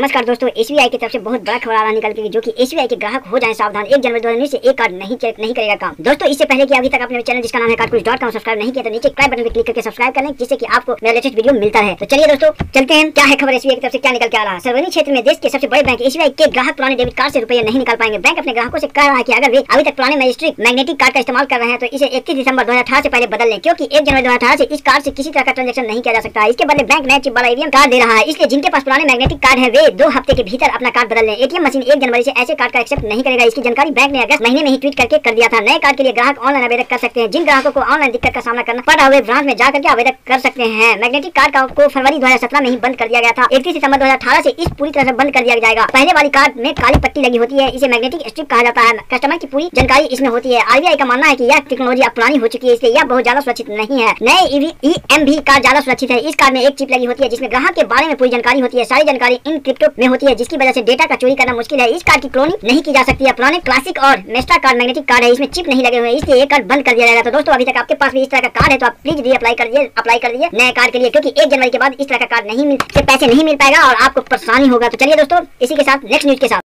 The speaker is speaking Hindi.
नमस्कार दोस्तों, एसबीआई की तरफ से बहुत बड़ा खबर आ रहा निकल के जो कि एसबीआई के ग्राहक हो जाएं सावधान। 1 जनवरी 2019 से एक कार्ड नहीं करेगा काम। दोस्तों इससे पहले कि अभी तक आपने चैनल जिसका नाम है कार्डकुश.com सब्सक्राइब नहीं किया तो नीचे सब्सक्राइब बटन पर क्लिक करके सब्सक्राइब कर लें, जिससे कि आपको मेरा लेटेस्ट वीडियो मिलता है। तो चलिए दोस्तों चलते हैं, क्या है खबर एसबीआई की तरफ से क्या निकल के आ रहा है। सार्वजनिक क्षेत्र में देश के सबसे बड़े बैंक एसबीआई के ग्राहक पुराने डेबिट कार्ड से रुपए नहीं निकाल पाएंगे। बैंक अपने ग्राहकों से कह रहा है कि अगर वे अभी तक पुराने मैग्नेटिक कार्ड का इस्तेमाल कर रहे हैं तो इसे 31 दिसंबर 2018 से पहले बदल लें, क्योंकि 1 जनवरी 2018 से इस कार्ड से किसी तरह का ट्रांजैक्शन नहीं किया जा सकता है। इसके बदले बैंक नए चिप वाला ईवीएम कार्ड दे रहा है, इसलिए जिनके पास पुराने मैग्नेटिक कार्ड है वे 2 हफ्ते के भीतर अपना कार्ड बदल लें। एटीएम मशीन 1 जनवरी से ऐसे कार्ड का एक्सेप्ट नहीं करेगा। इसकी जानकारी बैंक ने अगस्त महीने में ही ट्वीट करके कर दिया था। नए कार्ड के लिए ग्राहक ऑनलाइन आवेदन कर सकते हैं। जिन ग्राहकों को ऑनलाइन दिक्कत का सामना करना पड़ रहा है वे ब्रांच में जाकर के आवेदन कर सकते हैं। मैग्नेटिक कार्ड को फरवरी 2017 में ही बंद कर दिया गया था। 31 दिसंबर 2018 से इस पूरी तरह से बंद कर दिया जाएगा। पहले वाली कार्ड में काली पट्टी लगी होती है, इसे मैग्नेटिक स्ट्रिप कहा जाता है। कस्टमर की पूरी जानकारी इसमें होती है। आरबीआई का मानना है कि यह टेक्नोलॉजी अब पुरानी हो चुकी है, इसलिए यह बहुत ज्यादा सुरक्षित नहीं है। नए ईवीएम भी कार्ड ज्यादा सुरक्षित है। इस कार्ड में एक चिप लगी होती है जिसमें ग्राहक के बारे में पूरी जानकारी होती है। सारी जानकारी इन क्रिप्टो में होती है, जिसकी वजह से डेटा का चोरी करना मुश्किल है। इस कार्ड की क्लोनिंग नहीं की जा सकती है। पुराने क्लासिक और मेस्टा कार्ड मैग्नेटिक कार्ड है, इसमें चिप नहीं लगे हुए हैं, इसलिए ये कार्ड बंद कर दिया जाएगा। तो दोस्तों अभी तक आपके पास भी इस तरह का कार्ड है तो आप प्लीज अप्लाई कर दीजिए नए कार्ड के लिए, क्योंकि 1 जनवरी के बाद इस तरह का कार्ड पैसे नहीं मिल पाएगा और आपको परेशानी होगा। तो चलिए दोस्तों इसी के साथ नेक्स्ट न्यूज के साथ